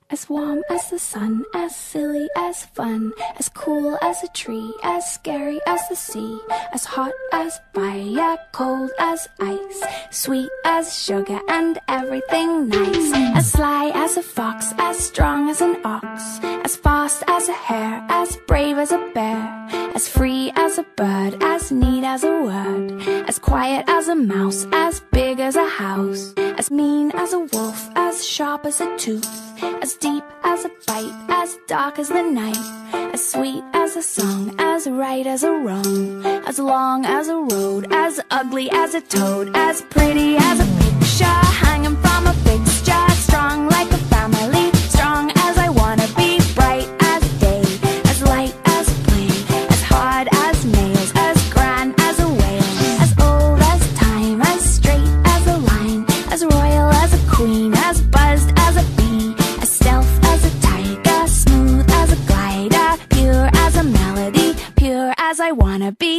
As warm as the sun, as silly as fun, as cool as a tree, as scary as the sea, as hot as fire, cold as ice, sweet as sugar and everything nice. As sly as a fox, as strong as an ox, as fast as a hare, as brave as a bear, as free as a bird, as neat as a word, as quiet as a mouse, as big as a house, as mean as a wolf, as sharp as a tooth, as deep as a bite, as dark as the night, as sweet as a song, as right as a wrong, as long as a road, as ugly as a toad, as pretty as a picture hanging from a fixture, strong like a family, strong as I wanna be, bright as day, as light as play, as hard as nails, as grand as a whale, as old as time, as straight as a line, as royal as a queen, as buzzed as a bee, as stealth as a tiger, smooth as a glider, pure as a melody, pure as I wanna be.